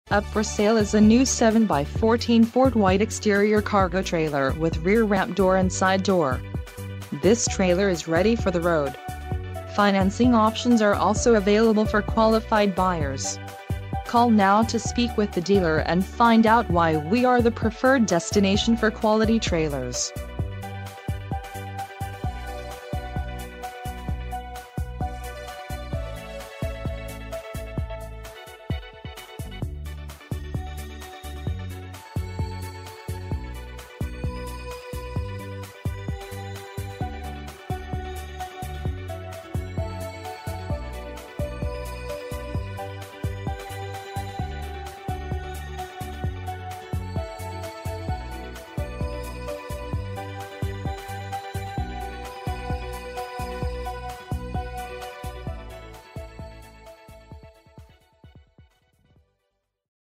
Up for sale is a new 7x14ft white exterior cargo trailer with rear ramp door and side door. This trailer is ready for the road. Financing options are also available for qualified buyers. Call now to speak with the dealer and find out why we are the preferred destination for quality trailers.